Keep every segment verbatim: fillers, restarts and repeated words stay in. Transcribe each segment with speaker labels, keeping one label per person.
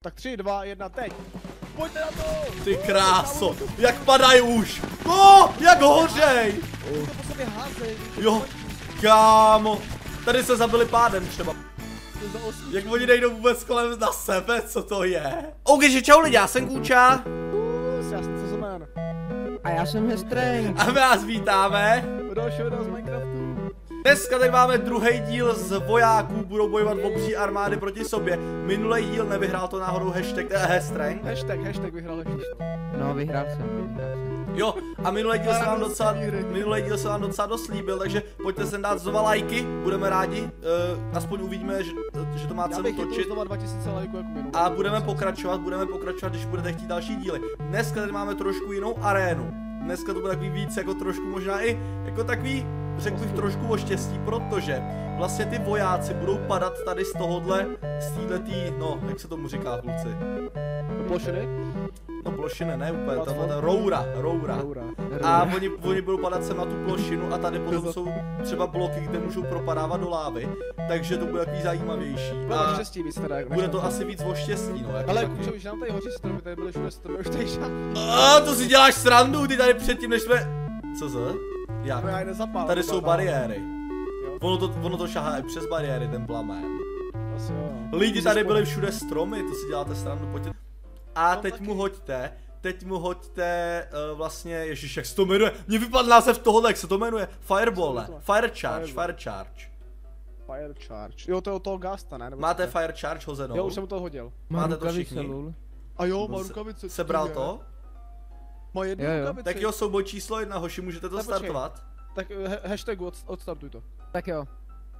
Speaker 1: Tak tři, dva, jedna, teď. Pojďte na to!
Speaker 2: Ty kráso, jak padají už. No, jak hořej.
Speaker 1: To po sobě házej.
Speaker 2: Jo, kámo. Tady se zabili pádem třeba. Jak oni nejdou vůbec kolem na sebe, co to je? OK, že čau lidi, já jsem Kůča.
Speaker 1: Já jsem Cezoman.
Speaker 3: A já jsem Hestreng.
Speaker 2: A my vás vítáme.
Speaker 1: U dalšího videa z Minecraftu.
Speaker 2: Dneska tady máme druhý díl z vojáků, budou bojovat obří armády proti sobě. Minulý díl nevyhrál to náhodou hashtag eh, Hestreng.
Speaker 1: Hashtag, hashtag vyhrál hashtag.
Speaker 3: No, vyhrál jsem, vyhrál jsem.
Speaker 2: Jo, a minulý díl se vám docela, minulý díl se vám docela dost líbil, takže pojďte sem dát znova lajky, budeme rádi, uh, aspoň uvidíme, že, že to má cenu točit.
Speaker 1: znova dva tisíce lajků jako minulý.
Speaker 2: A budeme pokračovat, budeme pokračovat, když budete chtít další díly. Dneska tady máme trošku jinou arénu. Dneska to bude takový víc, jako trošku možná i, jako takový, řekl bych trošku o štěstí, protože vlastně ty vojáci budou padat tady z tohohle, z téhletý, no, jak se tomu říká, kluci?
Speaker 1: Plošiny?
Speaker 2: No plošiny, ne úplně, tam roura, roura. A oni, oni budou padat sem na tu plošinu a tady potom jsou třeba bloky, kde můžou propadávat do lávy, takže to bude takový zajímavější.
Speaker 1: A štěstí víc teda,
Speaker 2: bude to asi víc o štěstí, no. Jako
Speaker 1: ale Kučo, už nám tady hoří stromy, tady byly všude stromy, už tady žádný.
Speaker 2: A to si děláš srandu, ty tady předtím, než jsme... Co za? Jak? Tady jsou bariéry. Ono to, ono to šahá i přes bariéry, ten plamen. Lidi, tady byly všude stromy, to si děláte srandu, pojďte. A teď mu hoďte, teď mu hoďte uh, vlastně, ježiš, jak se to jmenuje, mně vypadl název tohohle, jak se to jmenuje, Fireball, ne, Fire Charge, Fire Charge.
Speaker 1: Fire Charge, jo, to je od toho Gasta, ne?
Speaker 2: Máte Fire Charge hozenou?
Speaker 1: Jo, už jsem to hodil.
Speaker 2: Máte to všichni?
Speaker 1: A jo, má rukavice.
Speaker 2: Sebral to?
Speaker 1: Má jednu rukavici.
Speaker 2: Tak jo, souboj číslo jedna, hoši, můžete to startovat?
Speaker 1: Tak hashtag odstartuj to.
Speaker 3: Tak jo.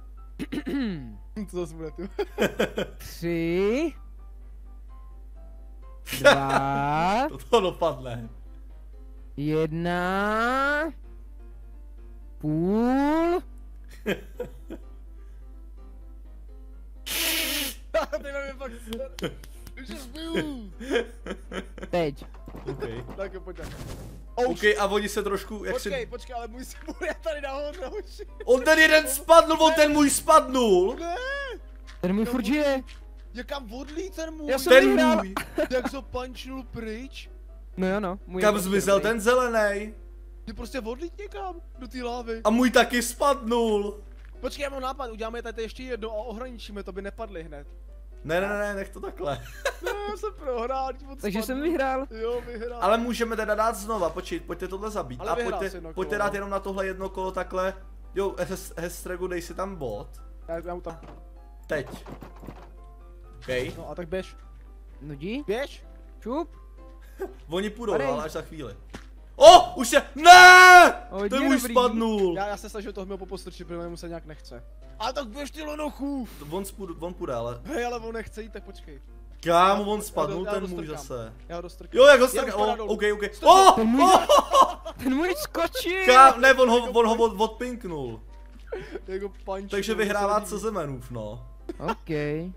Speaker 1: Co zase bude, ty?
Speaker 3: Tři. Dva.
Speaker 2: To dopadne.
Speaker 3: Jedna. Půl.
Speaker 1: Ty na mě fakt star. Už je zbiju.
Speaker 3: Teď.
Speaker 2: Okay.
Speaker 1: Tak jo, pojďme.
Speaker 2: OK, a oni se trošku, jak
Speaker 1: počkej,
Speaker 2: si...
Speaker 1: počkej, ale můj se bude tady nahoře, hoši.
Speaker 2: On ten jeden spadnul, on ten můj spadnul.
Speaker 1: Ne.
Speaker 3: Ten můj furt žije.
Speaker 1: Jakam vodlí ten můj?
Speaker 3: Já jsem
Speaker 2: ten
Speaker 3: vyhrál.
Speaker 2: můj.
Speaker 1: Jak to punchnul pryč?
Speaker 3: No jo no. Můj
Speaker 2: Kam zmizel ten zelený?
Speaker 1: Ty prostě vodlit někam, do té lávy.
Speaker 2: A můj taky spadnul.
Speaker 1: Počkej, já mám nápad, uděláme tady ještě jedno a ohraničíme, to by nepadly hned.
Speaker 2: Ne, ne, ne, nech to takhle.
Speaker 1: Ne, já jsem prohrál, moc
Speaker 3: Takže
Speaker 1: spadl.
Speaker 3: jsem vyhrál.
Speaker 1: Jo, vyhrál.
Speaker 2: Ale můžeme teda dát znova, počít, pojďte tohle zabít.
Speaker 1: Ale
Speaker 2: a
Speaker 1: vyhrál
Speaker 2: pojďte,
Speaker 1: jsi jedno
Speaker 2: pojďte
Speaker 1: kolo,
Speaker 2: dát
Speaker 1: no.
Speaker 2: jenom na tohle jedno kolo takhle. Jo, Hestregu, dej si tam bod.
Speaker 1: Já, já mu tam.
Speaker 2: Teď. OK.
Speaker 1: No a tak běž.
Speaker 3: Nudí?
Speaker 1: Běž?
Speaker 3: Čup.
Speaker 2: Oni půjdou,
Speaker 3: Padej.
Speaker 2: ale až za chvíli. O, už se, ne!
Speaker 3: Hodně
Speaker 2: Ten můj
Speaker 3: dobrý.
Speaker 2: spadnul.
Speaker 1: Já, já se snažil toho měl popostrčit, protože mu se nějak nechce. A tak běž ty lonochů!
Speaker 2: On, spůjde, on půjde, ale.
Speaker 1: Hej, ale on nechce jít, tak počkej.
Speaker 2: Kámo, on
Speaker 1: Já
Speaker 2: spadnul,
Speaker 1: do- já
Speaker 2: ten můj
Speaker 1: dostrkám.
Speaker 2: zase.
Speaker 1: Já ho dostrkám.
Speaker 2: Jo, jak ho
Speaker 1: Já
Speaker 2: strká,
Speaker 1: už padám
Speaker 2: oh,
Speaker 1: dolů.
Speaker 2: OK, OK.
Speaker 1: Stop,
Speaker 2: Oh,
Speaker 3: Ten můj,
Speaker 2: oh,
Speaker 3: ten můj skočil.
Speaker 2: Ká, ne, on ho, on ho od, odpinknul.
Speaker 1: Jako punch.
Speaker 2: Takže vyhrává Cezemenův, no.
Speaker 3: OK.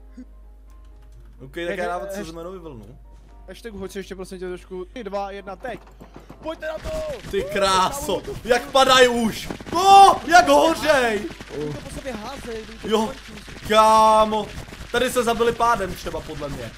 Speaker 2: OK, tak já dávám Cezemenovi vlnu.
Speaker 1: Hashtag hoď se ještě prosím tě trošku. tři, dva, jedna, teď. Pojďte na to!
Speaker 2: Ty kráso, jak padají už. No, jak hořej.
Speaker 1: To po sobě házej.
Speaker 2: Jo, kámo. Tady se zabili pádem třeba, podle mě.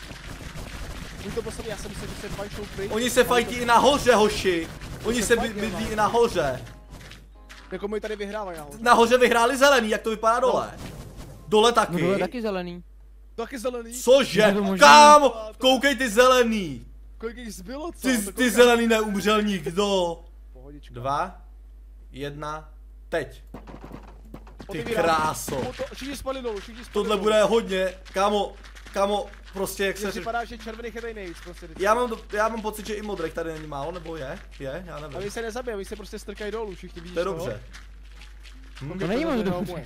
Speaker 1: Můj to po sobě, já jsem myslel, že se fajčou pryč.
Speaker 2: Oni se fajtí i nahoře, hoši. Oni se bydlí i nahoře.
Speaker 1: Jako můj tady vyhrávají nahoře.
Speaker 2: Nahoře vyhráli zelený, jak to vypadá dole? Dole
Speaker 3: No
Speaker 2: taky.
Speaker 3: dole taky zelený.
Speaker 1: Taky zelený.
Speaker 2: Cože?
Speaker 3: Je to možný?
Speaker 2: Kámo, koukej ty zelený.
Speaker 1: Kolik jich zbylo, co?
Speaker 2: Ty,
Speaker 1: To
Speaker 2: ty
Speaker 1: koukám.
Speaker 2: zelený neumřel nikdo.
Speaker 1: Pohodička.
Speaker 2: Dva, jedna, teď. Ty
Speaker 1: Otevírám.
Speaker 2: kráso.
Speaker 1: O, to- Všichni spadli dolů, všichni spadli
Speaker 2: Tohle
Speaker 1: dolů.
Speaker 2: bude hodně, kámo, kámo, prostě jak
Speaker 1: Mně
Speaker 2: se říká.
Speaker 1: připadá, že červených je tady nejvíc prostě. vždycky.
Speaker 2: Já mám, do- já mám pocit, že i modrých tady není málo, nebo je? Je? Já
Speaker 1: A
Speaker 2: nevím.
Speaker 1: vy se nezabijí, vy se prostě strkají dolů, všichni vidíš
Speaker 2: To je dobře.
Speaker 1: Hm?
Speaker 3: To není moc dobře.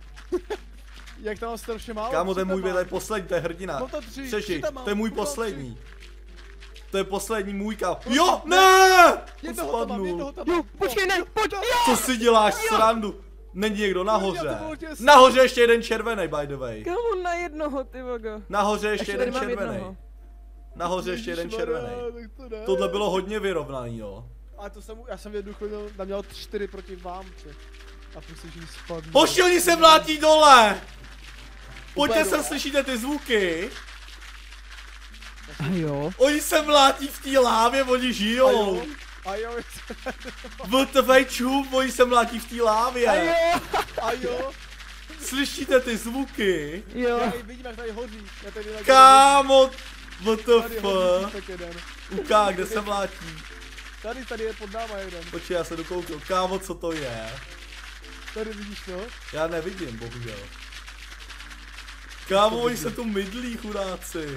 Speaker 1: Jak tam strašně málo?
Speaker 2: Kámo, to je
Speaker 1: Tři tam
Speaker 2: můj, to je
Speaker 1: mám.
Speaker 2: poslední, to je hrdina.
Speaker 1: No to tři,
Speaker 2: Přeži,
Speaker 1: tři tam mám,
Speaker 2: to je můj
Speaker 1: kurva,
Speaker 2: poslední.
Speaker 1: tři.
Speaker 2: To je poslední můj kámo. Jo,
Speaker 1: to-
Speaker 2: ne!
Speaker 1: Jednoho tam mám, jednoho tam
Speaker 3: Jo,
Speaker 1: mám.
Speaker 3: počkej, ne, pojď.
Speaker 2: Co si děláš, srandu? Není někdo nahoře.
Speaker 1: Já to bylo těsný.
Speaker 2: Nahoře ještě jeden červený, by the way.
Speaker 3: Kámo, na jednoho, ty vogo.
Speaker 2: Nahoře ještě
Speaker 3: Ještě
Speaker 2: jeden
Speaker 3: tady mám
Speaker 2: červený.
Speaker 3: jednoho.
Speaker 2: Nahoře ještě jeden červený.
Speaker 1: Ježišmarja, tak to ne.
Speaker 2: Tohle bylo hodně vyrovnaný, jo.
Speaker 1: A to jsem, já jsem v jednu chvíli tam měl čtyři proti vám, či. A prostě, že jí spadnu.
Speaker 2: Hoši, oni se mlátí dole! Pojďte
Speaker 1: Úplně
Speaker 2: sem,
Speaker 1: dole.
Speaker 2: slyšíte ty zvuky?
Speaker 3: A jo.
Speaker 2: Oni se mlátí v té lávě, oni žijou.
Speaker 1: A jo,
Speaker 2: W T F čup, oni se mlátí v té lávě.
Speaker 3: A jo.
Speaker 1: a jo.
Speaker 2: Slyšíte ty zvuky?
Speaker 3: Jo.
Speaker 1: Já i vidím, jak tady hoří. Já tady vidím, jak
Speaker 2: Kámo, W T
Speaker 1: tady
Speaker 2: F.
Speaker 1: hoří týpek jeden.
Speaker 2: Uká, kde se mlátí?
Speaker 1: Tady, tady je pod náma jeden.
Speaker 2: Počkej, já se jdu kouknout. Kámo, co to je?
Speaker 1: Tady vidíš to?
Speaker 2: Já nevidím, bohužel. Kámo, oni se tu mydlí, chudáci.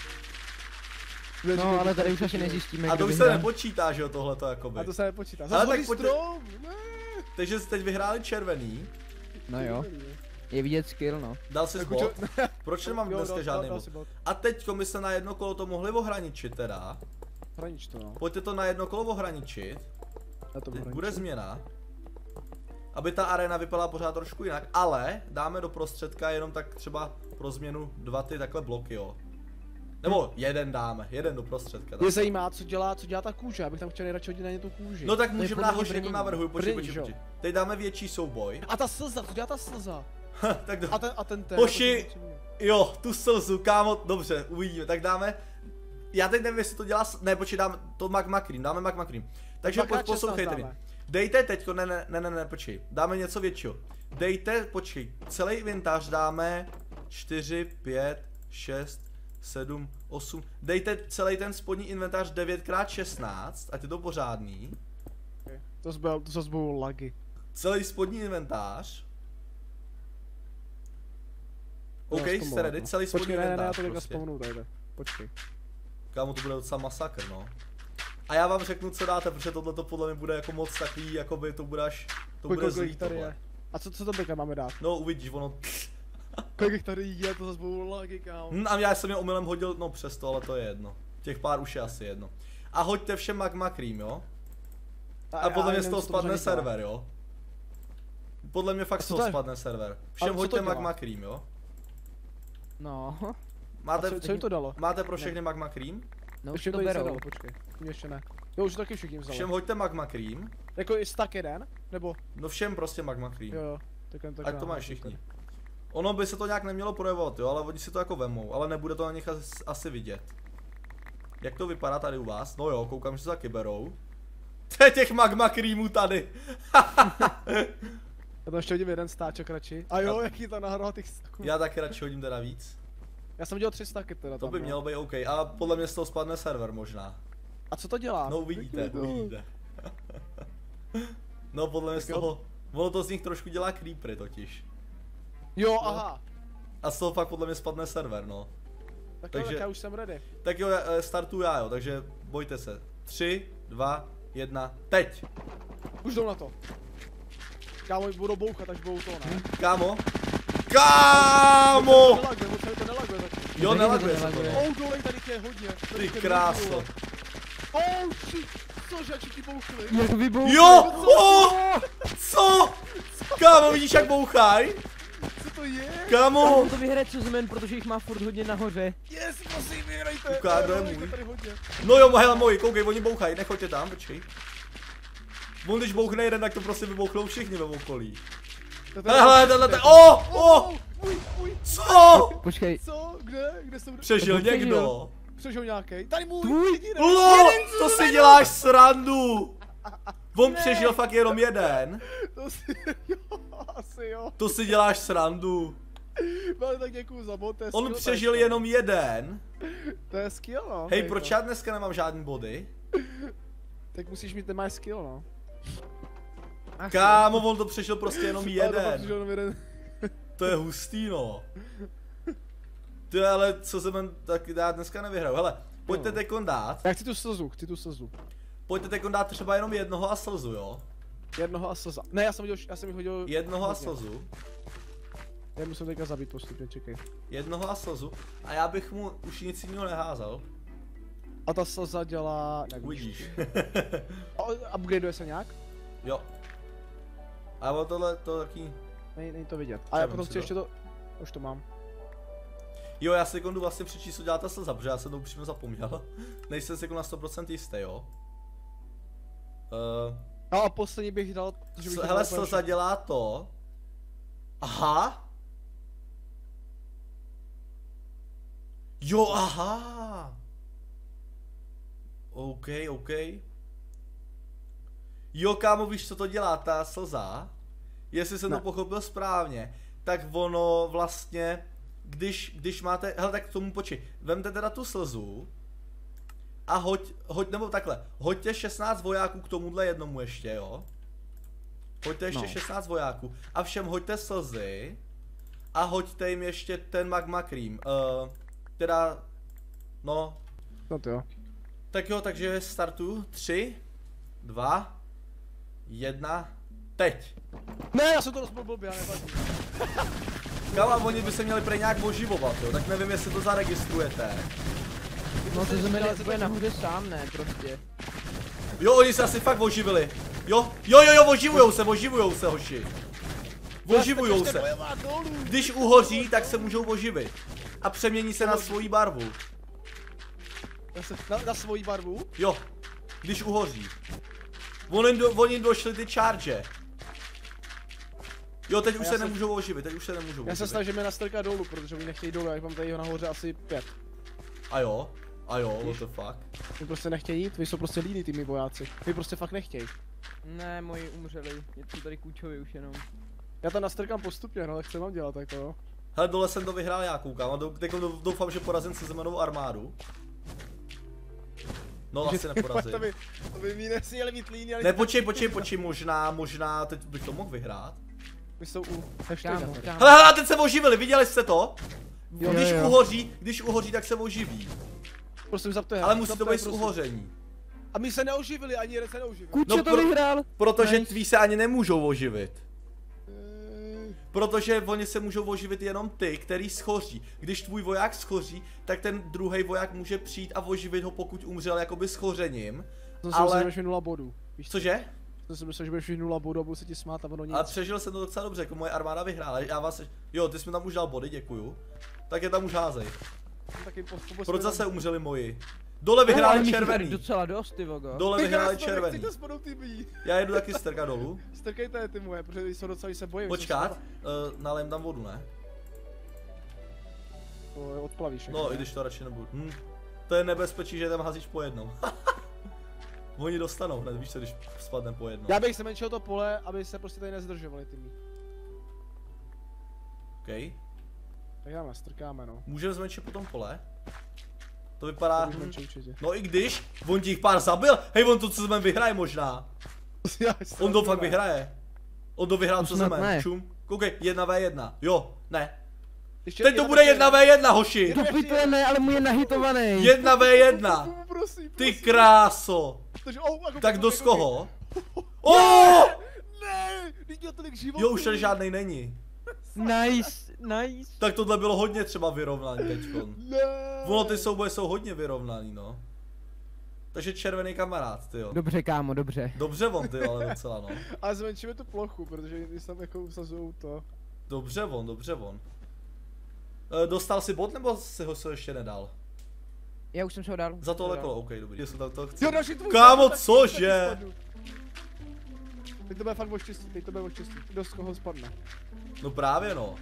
Speaker 3: No, ale tady už asi nezjistíme,
Speaker 2: A
Speaker 3: kdo
Speaker 2: to už se
Speaker 3: vyhrál.
Speaker 2: nepočítá, že jo, tohleto jakoby.
Speaker 1: A to se nepočítá.
Speaker 2: Ale
Speaker 1: Zase
Speaker 2: tak
Speaker 1: hodí
Speaker 2: pojďme-
Speaker 1: strom. Ne.
Speaker 2: Takže jste teď vyhráli červený.
Speaker 3: No jo. Je vidět skill, no.
Speaker 2: Dal jsi
Speaker 1: Tak
Speaker 2: bod?
Speaker 1: už-
Speaker 2: Proč nemám
Speaker 1: Jo,
Speaker 2: dneska
Speaker 1: dal-
Speaker 2: žádný
Speaker 1: dal
Speaker 2: bod?
Speaker 1: si bod.
Speaker 2: A teďko my se na jedno kolo to mohli ohraničit teda.
Speaker 1: Hranič to, no.
Speaker 2: Pojďte to na jedno kolo ohraničit.
Speaker 1: Já to
Speaker 2: Teď
Speaker 1: hranič.
Speaker 2: bude změna. Aby ta arena vypadala pořád trošku jinak, ale dáme do prostředka jenom tak třeba pro změnu dva ty takhle bloky, jo. Nebo jeden dáme, jeden do prostředka.
Speaker 1: Mě zajímá, co dělá, co dělá ta kůže, já bych tam chtěl nejradši hodit na ně tu kůži.
Speaker 2: No tak
Speaker 3: je
Speaker 2: můžeme
Speaker 3: podle
Speaker 2: dát
Speaker 3: mě
Speaker 2: hoši jako
Speaker 3: brnění.
Speaker 2: navrhuji, počkej,
Speaker 1: Brnění,
Speaker 2: počkej,
Speaker 1: že jo?
Speaker 2: počkej. Teď dáme větší souboj.
Speaker 1: A ta slza, co dělá ta slza?
Speaker 2: Tak do...
Speaker 1: A ten, a ten ten.
Speaker 2: Hoši,
Speaker 1: to- to-
Speaker 2: jo, tu slzu, kámo, dobře, uvidíme, tak dáme. Já teď nevím, jestli to dělá, s- ne, počkej, dáme to magma cream, dáme magma cream. Takže
Speaker 1: Dvakrát
Speaker 2: po, poslouchejte
Speaker 1: šestnáct
Speaker 2: mi.
Speaker 1: dáme.
Speaker 2: Dejte teďko, ne, ne, ne, ne, ne, počkej, dáme něco většího. Dejte, počkej, celý inventář dáme čtyři, pět, šest, sedm, osm. Dejte celý ten spodní inventář devět krát šestnáct, ať je to pořádný.
Speaker 1: Okay. To zbyl, to zase budou lagy.
Speaker 2: Celý spodní inventář.
Speaker 1: To
Speaker 2: OK,
Speaker 1: já
Speaker 2: jste ready?
Speaker 1: no.
Speaker 2: Celý spodní
Speaker 1: Počkej, ne, ne, ne, já
Speaker 2: inventář
Speaker 1: to teďka
Speaker 2: prostě.
Speaker 1: vzpomenu tady. Počkej.
Speaker 2: Kámo, to bude docela masakr, no. A já vám řeknu, co dáte, protože tohle to podle mě bude jako moc takový, jakoby to bude až, to
Speaker 1: Kolik
Speaker 2: bude
Speaker 1: kolik
Speaker 2: zlý
Speaker 1: tady
Speaker 2: tohle.
Speaker 1: je? A co, co to teďka máme dát?
Speaker 2: No uvidíš, ono.
Speaker 1: Kolik jich tady je, to zase budou lagy, kámo.
Speaker 2: Hm, a já jsem je omylem hodil, no přesto, ale to je jedno. Těch pár už je asi jedno. A hoďte všem magma cream, jo? A podle mě z toho spadne server, jo? Podle mě fakt z
Speaker 1: co
Speaker 2: toho
Speaker 1: to je?
Speaker 2: spadne server.
Speaker 1: Ale
Speaker 2: Všem
Speaker 1: co to
Speaker 2: hoďte
Speaker 1: dělá?
Speaker 2: magma cream, jo?
Speaker 3: No.
Speaker 1: A
Speaker 2: Máte,
Speaker 1: co, co jim to dalo?
Speaker 2: máte pro všechny magma cream?
Speaker 3: No už
Speaker 1: Ještě
Speaker 3: to
Speaker 1: to
Speaker 3: berou.
Speaker 1: dalo, počkej. Mě ještě ne. Jo, už to taky všichni vzali.
Speaker 2: Všem hoďte magma cream.
Speaker 1: Jako i stack jeden? Nebo?
Speaker 2: No všem prostě magma cream.
Speaker 1: Jo, jo. Tak jen tak
Speaker 2: Ať to
Speaker 1: dám,
Speaker 2: mají
Speaker 1: tak
Speaker 2: všichni.
Speaker 1: tady.
Speaker 2: Ono by se to nějak nemělo projevovat, jo, ale oni si to jako vemou, ale nebude to na nich as- asi vidět. Jak to vypadá tady u vás? No jo, koukám, že se taky berou. To je těch magma creamů tady.
Speaker 1: Já tam ještě hodím jeden stáček radši. A jo,
Speaker 2: Já-
Speaker 1: jaký to nahrál těch stacků.
Speaker 2: Já taky radši hodím teda víc.
Speaker 1: Já jsem dělal tři stacky teda
Speaker 2: To
Speaker 1: tam,
Speaker 2: by
Speaker 1: no.
Speaker 2: mělo být OK, a podle mě z toho spadne server možná.
Speaker 1: A co to dělá?
Speaker 2: No uvidíte,
Speaker 1: Jaký to?
Speaker 2: uvidíte. No podle mě z
Speaker 1: Tak jo.
Speaker 2: toho, ono to z nich trošku dělá creepery totiž.
Speaker 1: Jo, aha.
Speaker 2: A z toho fakt podle mě spadne server, no.
Speaker 1: Tak,
Speaker 2: Takže-
Speaker 1: jo, tak já už jsem ready.
Speaker 2: Tak jo, eh, startuju já jo, takže bojte se. tři, dva, jedna, teď!
Speaker 1: Už jdou na to. Kámo, budou bouchat, až budou to, ne?
Speaker 2: Kámo? Kámo!
Speaker 1: To nelaguje, moc to nelaguje zatím.
Speaker 2: Jo,
Speaker 3: Taky to
Speaker 2: nelaguje se to,
Speaker 3: nelaguje.
Speaker 2: no.
Speaker 1: Oh, dole tady je hodně. Tady
Speaker 2: Ty
Speaker 1: těch je
Speaker 2: kráso.
Speaker 1: hodně. Oh, shit. Cože, jak ti bouchli?
Speaker 3: Jak vybouchli.
Speaker 2: Jo! O! Co? Kámo, vidíš jak bouchaj?
Speaker 1: Co to je?
Speaker 2: Kámo!
Speaker 3: On to vyhraje co zmen, protože jich má furt hodně nahoře.
Speaker 1: Yes, prosím, vyhrajte.
Speaker 2: Ukáž, kdo je
Speaker 1: Jo,
Speaker 2: můj.
Speaker 1: tady hodně.
Speaker 2: No jo, hele moji, koukej, oni bouchají, nechoďte tam, počkej. On když bouchne jeden, tak to prostě vybouchnou všichni ve okolí.
Speaker 1: To
Speaker 2: Hele, hele, tenhle, ten, o, o,
Speaker 1: Můj, můj,
Speaker 2: co?
Speaker 3: Počkej.
Speaker 1: co? Kde? Kde jsem?
Speaker 2: Přežil
Speaker 3: Přežil.
Speaker 2: někdo.
Speaker 1: Přežil nějaký. Tady můj.
Speaker 3: Tvůj?
Speaker 1: jedinej.
Speaker 2: LOL, to si děláš srandu. On přežil fakt jenom jeden.
Speaker 1: To si, jo, asi jo.
Speaker 2: To si děláš srandu.
Speaker 1: Ale tak děkuju za bod, to je
Speaker 2: On
Speaker 1: skill,
Speaker 2: přežil
Speaker 1: tak.
Speaker 2: jenom jeden.
Speaker 1: To je skill, no.
Speaker 2: Hej,
Speaker 1: Hej,
Speaker 2: proč
Speaker 1: to.
Speaker 2: já dneska nemám žádný body?
Speaker 1: Tak musíš mít, nemáš skill, no.
Speaker 3: Ach,
Speaker 2: Kámo, on to přežil prostě jenom
Speaker 1: Ale to fakt
Speaker 2: jeden.
Speaker 1: přežil jenom jeden.
Speaker 2: To je hustý, no. Ty ale co se men, tak já dneska nevyhraju. Hele, pojďte
Speaker 1: No.
Speaker 2: tekon dát.
Speaker 1: Já chci tu slzu, chci tu slzu.
Speaker 2: Pojďte tekon dát třeba jenom jednoho a slzu, jo?
Speaker 1: Jednoho a slza. Ne, já jsem hodil, já jsem jich hodil.
Speaker 2: Jednoho a
Speaker 1: hodně.
Speaker 2: slzu.
Speaker 1: Já musím teďka zabít postupně, čekej.
Speaker 2: Jednoho a slzu. A já bych mu už nic jiného neházel.
Speaker 1: A ta slza dělá... Nevíš.
Speaker 2: Uvidíš.
Speaker 1: A upgradeuje se nějak?
Speaker 2: Jo. A ono tohle, to taky...
Speaker 1: Nej, není to vidět. A já
Speaker 2: Převem
Speaker 1: potom
Speaker 2: si
Speaker 1: chci
Speaker 2: to.
Speaker 1: ještě to... Už to mám.
Speaker 2: Jo, já si jdu vlastně přečíst, co dělá ta slza, protože já jsem to upřímně zapomněl. Nejsem si jako na sto procent jistý, jo? Uh,
Speaker 1: No a poslední bych dal... že bych
Speaker 2: S-
Speaker 1: to
Speaker 2: hele,
Speaker 1: dal úplně
Speaker 2: slza dělá to. Aha. Jo, aha. OK, OK. Jo, kámo, víš, co to dělá ta slza? Jestli jsem
Speaker 1: ne.
Speaker 2: to pochopil správně, tak ono vlastně, když, když máte, hele, tak k tomu počkej, vemte teda tu slzu a hoď, hoď, nebo takhle, hoďte šestnáct vojáků k tomuhle jednomu ještě, jo? Hoďte ještě no. šestnáct vojáků a všem hoďte slzy a hoďte jim ještě ten magma cream, uh, teda, no.
Speaker 1: No to jo. Tak
Speaker 2: jo, takže startu, tři, dva, jedna, teď.
Speaker 1: Ne, já jsem to rozbil blbě, já nevadí.
Speaker 2: Kámo, oni by se měli prej nějak oživovat, jo, tak nevím, jestli to zaregistrujete.
Speaker 3: No to znamená, že bude nahoře sám, ne, prostě.
Speaker 2: Jo, oni se asi fakt oživili. Jo, jo, jo, jo, oživujou se, oživujou se, hoši. Oživujou se. Když uhoří, tak se můžou oživit. A přemění se na svoji barvu.
Speaker 1: Na, na svoji barvu?
Speaker 2: Jo, když uhoří. Oni, do, oni došli ty charge. Jo, teď už se, se nemůžou oživit, teď už se nemůžou
Speaker 1: Já
Speaker 2: oživit.
Speaker 1: se snažím je nastrkat dolů, protože oni nechtějí dolů, já mám tady nahoře asi pět.
Speaker 2: A jo, a jo, what the fuck.
Speaker 1: Vy prostě nechtějí jít, vy jsou prostě líní ty mý vojáci. Vy prostě fakt nechtějí.
Speaker 3: Ne, moji umřeli, jsou tady kůčovi už jenom.
Speaker 1: Já to nastrkám postupně, no tak co mám dělat, tak to jo.
Speaker 2: Hele, dole jsem to vyhrál já, koukám, a teď doufám, že porazím se zemenou armádu. No, asi neporazím.
Speaker 1: To by, to by mi nesměli být líní, ale...
Speaker 2: Ne, počkej, počkej, počkej, možná, možná, teď bych to mohl vyhrát.
Speaker 1: My jsou u hashtagu.
Speaker 2: Hele, hele, teď se oživili, viděli jste to?
Speaker 3: Jo,
Speaker 2: když
Speaker 3: jo, jo.
Speaker 2: uhoří, když uhoří, tak se oživí.
Speaker 1: Prosím, zapte.
Speaker 2: Ale musí to být z
Speaker 1: prosím.
Speaker 2: uhoření.
Speaker 1: A my se neoživili, ani jeden se neoživil.
Speaker 3: Kučo
Speaker 2: No,
Speaker 3: to
Speaker 2: pro-
Speaker 3: vyhrál!
Speaker 2: Protože
Speaker 3: Nice.
Speaker 2: tví se ani nemůžou oživit.
Speaker 1: Eh,
Speaker 2: Protože oni se můžou oživit jenom ty, který schoří. Když tvůj voják schoří, tak ten druhý voják může přijít a oživit ho, pokud umřel jakoby schořením.
Speaker 1: To si
Speaker 2: Ale-
Speaker 1: myslel, že budeš mít nula bodů. Víš co?
Speaker 2: Cože?
Speaker 1: To si myslel, že budeš mít nula bodů a budu se ti smát a ono nic.
Speaker 2: Ale přežil jsem to docela dobře, jako moje armáda vyhrála. Já vás... Jo, ty jsi mi tam už dal body, děkuju. Tak je tam už házej.
Speaker 1: Taky po, po,
Speaker 2: Proč zase umřeli moji? Dole vyhráli červený.
Speaker 3: Docela dost, ty vogo.
Speaker 2: Dole vyhráli červený.
Speaker 1: Chcete spadnout ty bí.
Speaker 2: Já jedu taky strka dolů.
Speaker 1: Strkejte ty moje, protože jsou docela se bojím.
Speaker 2: Počkat, uh, nalém tam vodu, ne?
Speaker 1: To odplavíš.
Speaker 2: No, i když to radši nebudu. Hm. To je nebezpečí, že tam házíš po jednom. Oni dostanou hned, víš co, když spadne po jednom.
Speaker 1: Já bych se menšil to pole, aby se prostě tady nezdržovali ty mý.
Speaker 2: OK.
Speaker 1: Tak já nastrkáme, no.
Speaker 2: Můžeme zmenšit potom pole? To vypadá...
Speaker 1: To bych menšil určitě.
Speaker 2: No i když, on těch pár zabil, hej, on to co zemen vyhraje možná.
Speaker 1: Já
Speaker 2: On to fakt vyhraje. On to vyhrál co
Speaker 3: snad
Speaker 2: zemen,
Speaker 3: ne.
Speaker 2: čum. Koukej, jedna vé jedna, jo, ne.
Speaker 1: Ještě
Speaker 2: Teď to bude jedna vé jedna, hoši.
Speaker 3: To pitve ne, ale můj je nahitovaný.
Speaker 2: Jedna vé jedna.
Speaker 1: Prosím,
Speaker 2: Ty
Speaker 1: prosím.
Speaker 2: kráso.
Speaker 1: Takže, oh, jako,
Speaker 2: Tak do z
Speaker 1: jako-
Speaker 2: koho? Oh!
Speaker 1: Ne, teď měl tolik životů.
Speaker 2: Jo, už tady žádnej není.
Speaker 3: Nice, nice.
Speaker 2: Tak tohle bylo hodně třeba vyrovnaný teďkon.
Speaker 1: Ne.
Speaker 2: Ono ty souboje jsou hodně vyrovnaný, no. Takže červený kamarád, ty jo.
Speaker 3: Dobře, kámo, dobře.
Speaker 2: Dobře on, ty ale docela, no.
Speaker 1: Ale zmenšíme tu plochu, protože když tam jako usazujou to.
Speaker 2: Dobře on, dobře on. E, dostal si bod, nebo si ho se ještě nedal?
Speaker 3: Já už jsem se ho dal.
Speaker 2: Za tohle kolo, ok, dobrý. Jestli tak to chci.
Speaker 1: Jo, další tvůj.
Speaker 2: Kámo,
Speaker 1: tak-
Speaker 2: cože?
Speaker 1: tak spadnu. Teď to bude fakt očistý, teď to bude očistý. Kdo z koho spadne?
Speaker 2: No právě no.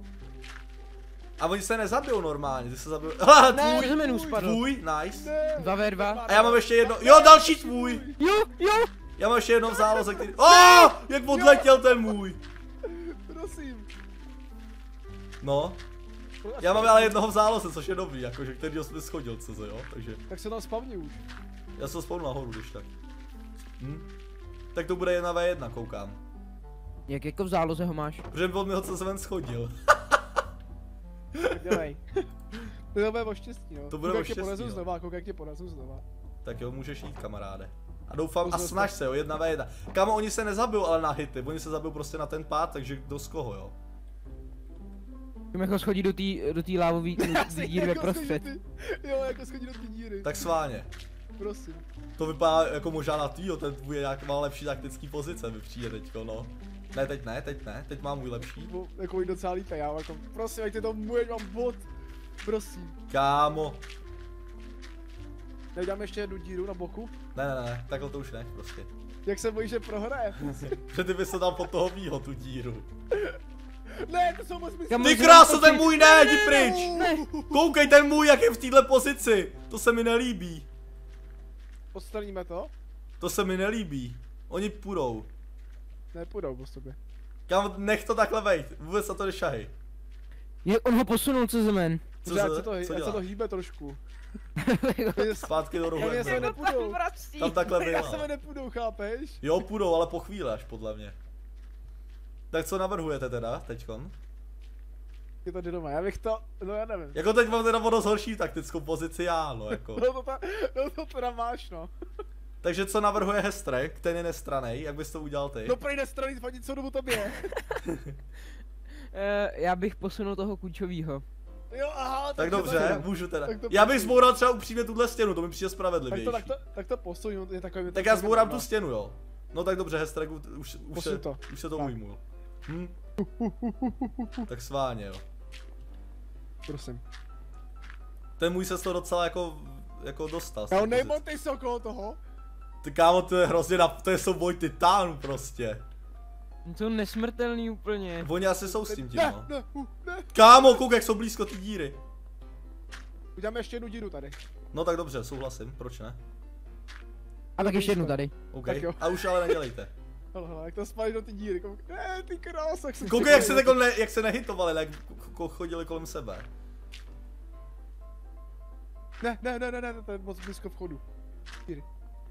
Speaker 2: A oni se nezabijou normálně, ty se zabijou. Haha,
Speaker 3: Ne,
Speaker 2: tvůj,
Speaker 3: ze menu spadl.
Speaker 2: tvůj, nice.
Speaker 1: Ne.
Speaker 3: Dva ve dva.
Speaker 2: A já mám ještě jedno, jo, další tvůj.
Speaker 3: Jo, jo.
Speaker 2: Já mám ještě jedno v záloze, který... Oh, jak odletěl ten můj.
Speaker 1: Prosím.
Speaker 2: No. Já mám ale jednoho v záloze, což je dobrý, jakože kterýho jsme schodil, co jo, takže...
Speaker 1: Tak se tam spavni už.
Speaker 2: Já jsem spolu nahoru, když tak. Hm? Tak to bude jedna vé jedna, koukám.
Speaker 3: Jak jako v záloze ho máš?
Speaker 2: Protože on mi ho co ven schodil.
Speaker 1: Tak dělej. To bude oštěstí, no.
Speaker 2: To bude
Speaker 1: Koukej, jak tě
Speaker 2: oštěstí,
Speaker 1: porazu
Speaker 2: no.
Speaker 1: znova, koukej, jak tě porazu znova.
Speaker 2: Tak jo, můžeš jít, kamaráde. A doufám, a
Speaker 1: To
Speaker 2: snaž se, jo, jedna vé jedna. Kámo, oni se nezabijou ale na hity, oni se zabijou prostě na ten pád, takže kdo z koho, jo.
Speaker 3: Tím jako schodí do té do tý lávový díry ve
Speaker 1: Jako
Speaker 3: prostřed.
Speaker 1: schodí ty- Jo, jako schodí do té díry.
Speaker 2: Tak sváně.
Speaker 1: Prosím.
Speaker 2: To vypadá jako možná na týho, ten tvůj je nějak má lepší taktický pozice, mi přijde teďko, no. Ne, teď ne, teď ne, teď mám můj lepší.
Speaker 1: Bo, jako jít docela lípe, já jako, prosím, jak ty to můžeš, mám bod. Prosím.
Speaker 2: Kámo.
Speaker 1: Neuděláme ještě jednu díru na boku?
Speaker 2: Ne, ne, ne, takhle to už ne, prostě.
Speaker 1: Jak se bojíš, že prohraje?
Speaker 2: Že ty bys to dal pod toho mýho, tu díru.
Speaker 1: Ne, to jsou moc mysli.
Speaker 3: Kam-
Speaker 2: Ty kráso, ten můj ne, jdi pryč!
Speaker 3: Ne.
Speaker 2: Koukej, ten můj, jak je v téhle pozici, to se mi nelíbí.
Speaker 1: Odstraníme to?
Speaker 2: To se mi nelíbí. Oni půjdou.
Speaker 1: Nepůjdou po sobě.
Speaker 2: Kámo, nech to takhle vejít. Vůbec na to nešahej.
Speaker 3: Je, on ho posunul, co zemen.
Speaker 2: Co,
Speaker 1: Ať
Speaker 2: se,
Speaker 1: se to,
Speaker 2: co
Speaker 1: ať se
Speaker 2: dělá?
Speaker 1: to hýbe trošku.
Speaker 2: Zpátky do rohu.
Speaker 1: Já se
Speaker 2: Ember.
Speaker 1: nepůjdou.
Speaker 2: Tam takhle
Speaker 1: Já
Speaker 2: byla.
Speaker 1: se nepůjdou, chápeš?
Speaker 2: Jo, půjdou, ale po chvíli až, podle mě. Tak co navrhujete teda, teďkon?
Speaker 1: Je tady doma, já bych to, no já nevím.
Speaker 2: Jako teď mám teda o dost horší taktickou pozici já, no jako.
Speaker 1: No to, ta, no to teda máš, no.
Speaker 2: Takže co navrhuje Hestrek, ten je nestranej, jak bys to udělal ty?
Speaker 1: No prejde strany fandit co dobu tobě.
Speaker 3: Uh, já bych posunul toho kučovýho.
Speaker 1: Jo, aha,
Speaker 2: Tak dobře, můžu teda.
Speaker 1: Tak to
Speaker 2: Já bych
Speaker 1: posuň.
Speaker 2: zboural třeba upřímně tuhle stěnu, to mi přijde
Speaker 1: Tak
Speaker 2: spravedlivější.
Speaker 1: to, tak to, tak to posuň, je takový...
Speaker 2: Tak já zbourám tu stěnu, jo. No tak dobře, Hestrek, už, už, už, se,
Speaker 1: to.
Speaker 2: už se to
Speaker 1: Tak.
Speaker 2: ujmul. Hm? Tak sváně, jo.
Speaker 1: Prosím.
Speaker 2: Ten můj se to docela jako, jako dostal. z
Speaker 1: Já
Speaker 2: té pozice.
Speaker 1: nejmontej se okolo toho.
Speaker 2: Ty kámo, to je hrozně na, to je souboj titánů prostě.
Speaker 3: To nesmrtelný úplně.
Speaker 2: Oni asi jsou s tím tím,
Speaker 1: Ne,
Speaker 2: no.
Speaker 1: ne, uh, ne.
Speaker 2: Kámo, kouk, jak jsou blízko ty díry.
Speaker 1: Uděláme ještě jednu díru tady.
Speaker 2: No tak dobře, souhlasím, proč ne?
Speaker 3: A tak ještě jednu tady.
Speaker 2: OK,
Speaker 1: Tak jo.
Speaker 2: a už ale nedělejte.
Speaker 1: Hele, hele, jak to spálí do ty díry, kouk. Ne, ty krása, jak se...
Speaker 2: Koukej, jak se, jako ne, jak se nehitovali, jak k- chodili kolem sebe.
Speaker 1: Ne, ne, ne, ne, ne, to je moc blízko vchodu. Díry.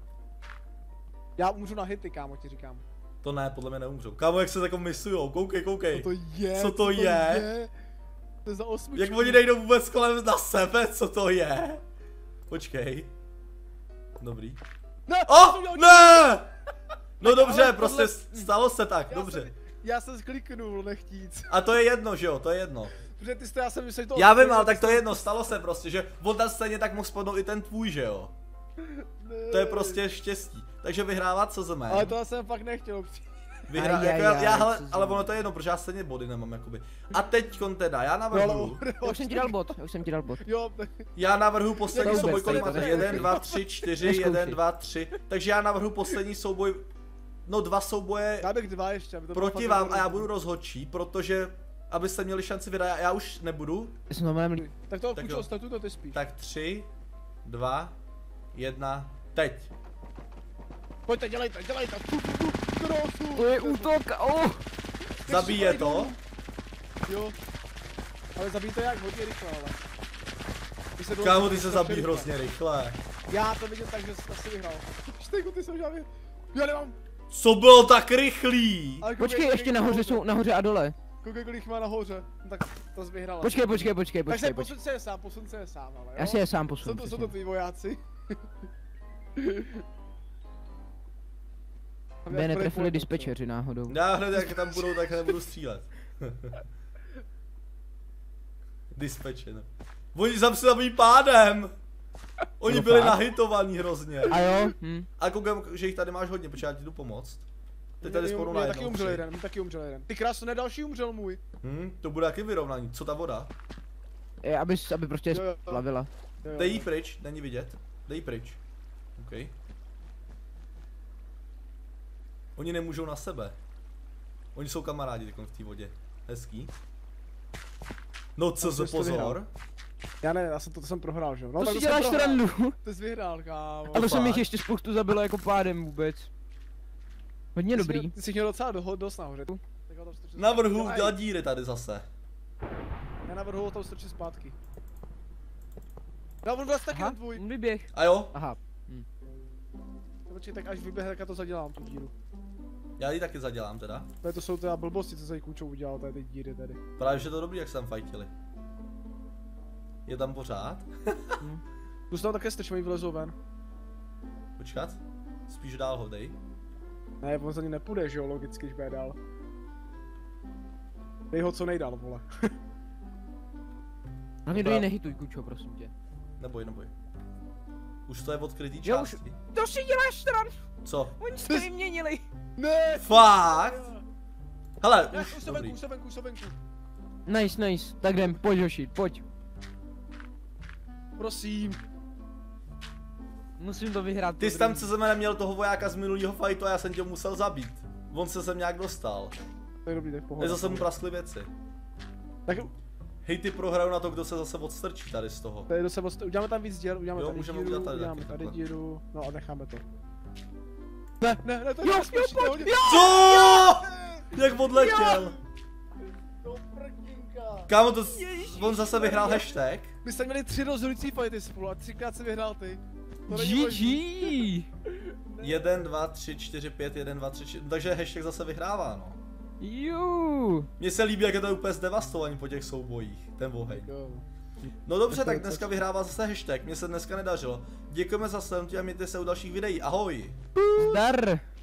Speaker 1: Já umřu na hity, kámo, ti říkám.
Speaker 2: To ne, podle mě neumřou. Kámo, jak se jako misujou, koukej, koukej.
Speaker 1: Co to je?
Speaker 2: Co to je?
Speaker 1: To je za osmičku.
Speaker 2: Jak oni nejdou vůbec kolem na sebe, co to je? Počkej. Dobrý.
Speaker 1: Ne,
Speaker 2: O,
Speaker 1: to jsem udělal
Speaker 2: ne! No dobře,
Speaker 1: ale
Speaker 2: prostě
Speaker 1: tohle-
Speaker 2: stalo se tak,
Speaker 1: Já
Speaker 2: dobře.
Speaker 1: Jsem, já jsem skliknul, nechtíc.
Speaker 2: A to je jedno, že jo, to je jedno.
Speaker 1: Protože ty jste, já jsem myslel, že to...
Speaker 2: Já vím, ale tak to je jedno, stalo se prostě, že on tam stejně tak mohl spadnout i ten tvůj, že jo.
Speaker 1: Ne.
Speaker 2: To je prostě štěstí. Takže vyhrává co země.
Speaker 1: Ale to já jsem fakt nechtěl.
Speaker 2: Vyhrá,
Speaker 3: Aj,
Speaker 2: jako
Speaker 3: aj,
Speaker 2: já,
Speaker 3: aj,
Speaker 2: já hele,
Speaker 3: co za-
Speaker 2: ale ono to je jedno, protože já stejně body nemám, jakoby. A teďkon teda, já
Speaker 1: No,
Speaker 2: navrhuju,
Speaker 3: Já už jsem ti dal bod, já už jsem ti dal bod.
Speaker 1: Jo,
Speaker 2: já navrhuju poslední
Speaker 3: To
Speaker 2: souboj,
Speaker 3: vůbec
Speaker 2: kolik
Speaker 3: tady
Speaker 2: máte?
Speaker 3: to
Speaker 2: Jeden,
Speaker 3: neskoušej.
Speaker 2: dva, tři, čtyři,
Speaker 3: Neskoušej.
Speaker 2: jeden, dva, tři. Takže já navrhuju poslední souboj, no dva souboje
Speaker 1: já bych dva ještě, aby to bylo
Speaker 2: proti
Speaker 1: fakt
Speaker 2: vám a já
Speaker 1: dobrý.
Speaker 2: budu rozhodčí, protože abyste měli šanci vyhrát, já, já už nebudu.
Speaker 3: Já jsem normálně mlí.
Speaker 1: Tak to
Speaker 2: Tak
Speaker 1: kučo,
Speaker 2: jo.
Speaker 1: ostatu to ty spíš.
Speaker 2: Tak tři, dva, jedna, teď.
Speaker 1: Pojďte, dělejte, dělejte. Tu, tu, tu, krásu.
Speaker 3: To je útok, oh!
Speaker 2: Zabíje to.
Speaker 1: Jo. Ale zabij to jak, hodně rychle, ale. Ty se
Speaker 2: Kámo,
Speaker 1: dolů-
Speaker 2: ty se zabíjí hrozně rychle.
Speaker 1: Já to vidím tak, že jsi asi vyhrál. Štěku, ty jsou žádný. Já nemám.
Speaker 2: Co bylo tak rychlý?
Speaker 1: Ale
Speaker 3: Počkej,
Speaker 1: koukej,
Speaker 3: ještě
Speaker 1: kolik
Speaker 3: nahoře
Speaker 1: má
Speaker 3: jsou, nahoře a dole.
Speaker 1: Koukej, kolik má nahoře. No tak to jsi vyhrala.
Speaker 3: Počkej, počkej, počkej,
Speaker 1: Tak se
Speaker 3: počkej, počkej.
Speaker 1: posuň se je sám, posuň se je sám, ale jo.
Speaker 3: Já si je sám
Speaker 1: Jsou
Speaker 3: posunu.
Speaker 1: to, jsou to
Speaker 3: přesně.
Speaker 1: tví vojáci.
Speaker 3: Aby je netrefili dispečeři náhodou.
Speaker 2: Já hned jak tam budou, tak nebudu střílet. Dispatche, no. Oni tam se zabíjí pádem. Oni
Speaker 3: No
Speaker 2: byli
Speaker 3: fakt?
Speaker 2: nahitovaní hrozně.
Speaker 3: A jo, hm.
Speaker 2: A koukám, že jich tady máš hodně, protože já ti jdu pomoct. Teď tady spolu
Speaker 1: Mě
Speaker 2: na
Speaker 1: taky
Speaker 2: jednou.
Speaker 1: umřel
Speaker 2: tři.
Speaker 1: jeden, mě taky umřel jeden. Ty krásno, ne další umřel můj.
Speaker 2: Hm, to bude taky vyrovnání. Co ta voda?
Speaker 3: Je, aby, aby prostě
Speaker 1: Jo, jo.
Speaker 3: splavila.
Speaker 1: Jo, jo.
Speaker 2: Dej jí pryč, není vidět. Dej jí pryč. OK. Oni nemůžou na sebe. Oni jsou kamarádi teď v té vodě. Hezký. No co
Speaker 1: A
Speaker 2: za
Speaker 1: jsi to
Speaker 2: pozor.
Speaker 1: vyhrál. Já ne, já jsem to, to jsem prohrál, že jo. No,
Speaker 3: To
Speaker 1: tak
Speaker 3: si
Speaker 1: jsem
Speaker 3: děláš
Speaker 1: prohrál.
Speaker 3: srandu.
Speaker 1: Ty jsi vyhrál, kámo.
Speaker 3: A to jsem
Speaker 2: fakt?
Speaker 3: jich ještě spoustu zabilo jako pádem vůbec. Hodně
Speaker 1: Ty jsi
Speaker 3: dobrý.
Speaker 1: měl- Ty jsi měl docela do, dost nahoře. Tak ho tam strčit
Speaker 2: Navrhu
Speaker 1: zpátky.
Speaker 2: udělat díry tady zase.
Speaker 1: Já navrhu ho tam strčit zpátky. No, on vlastně taky
Speaker 3: Aha,
Speaker 1: na tvůj.
Speaker 3: on vyběh.
Speaker 2: A jo,
Speaker 3: Aha.
Speaker 1: Počkej, tak až vyběhne, tak já to zadělám, tu díru.
Speaker 2: já ji taky zadělám teda.
Speaker 1: Protože to jsou teda blbosti, co se jí kůčou udělal, tady ty díry tady.
Speaker 2: Právě, že to dobrý, jak se tam fajtili. Je tam pořád?
Speaker 1: Plus tam také strč, oni vylezou ven.
Speaker 2: Počkat. Spíš dál ho dej.
Speaker 1: Ne, on za ním nepůjde, že jo, logicky, když bude dál. Dej ho co nejdál, vole.
Speaker 3: Hlavně do
Speaker 2: Dobrá.
Speaker 3: ní nehituj, kučo, prosím tě.
Speaker 2: Neboj, neboj. Už to je odkrytý
Speaker 3: Jo, už-
Speaker 2: části.
Speaker 3: To si děláš stran,
Speaker 2: Co?
Speaker 3: oni se vyměnili.
Speaker 1: Ne!
Speaker 2: Fakt? Hele,
Speaker 1: Ne,
Speaker 2: už,
Speaker 1: už se
Speaker 2: dobrý.
Speaker 1: venku, už se venku, už se venku.
Speaker 3: Nice, nice. Tak jdem, pojď Joši, pojď.
Speaker 1: Prosím.
Speaker 3: Musím to vyhrát.
Speaker 2: Ty jsi tam co země neměl toho vojáka z minulého fightu a já jsem tě musel zabít. On se sem nějak dostal.
Speaker 1: To je dobrý, tak
Speaker 2: Teď
Speaker 1: pohoda.
Speaker 2: zase mu praskly věci.
Speaker 1: Tak,
Speaker 2: Hej, ty prohraju na to, kdo se zase odstrčí tady z toho.
Speaker 1: Tady se odstrčí, uděláme tam víc děl, uděláme
Speaker 2: jo,
Speaker 1: tady
Speaker 2: můžeme
Speaker 1: díru,
Speaker 2: udělat tady
Speaker 1: uděláme
Speaker 2: taky
Speaker 1: tady
Speaker 2: takhle.
Speaker 1: díru, no a necháme to. Ne, ne, ne, to
Speaker 3: Jo,
Speaker 1: je
Speaker 3: jo,
Speaker 1: směšně,
Speaker 3: pojď,
Speaker 1: hodně.
Speaker 3: jo!
Speaker 2: Co? Jak odletěl?
Speaker 1: Do prkínka.
Speaker 2: Kámo, to s- on zase vyhrál hashtag.
Speaker 1: My jsme měli tři rozhodující fighty spolu a třikrát se vyhrál ty. To není
Speaker 3: G
Speaker 1: možný.
Speaker 3: G.
Speaker 2: jeden, dva, tři, čtyři, pět, jedna, dva, tři, čtyři, takže hashtag zase vyhrává, no.
Speaker 3: Jú.
Speaker 2: Mně se líbí, jak je to úplně zdevastovaný po těch soubojích, ten oheň.
Speaker 1: Jo.
Speaker 2: No dobře, tak dneska vyhrává zase hashtag, mně se dneska nedařilo. Děkujeme za sledování a mějte se u dalších videí, ahoj!
Speaker 3: Zdar.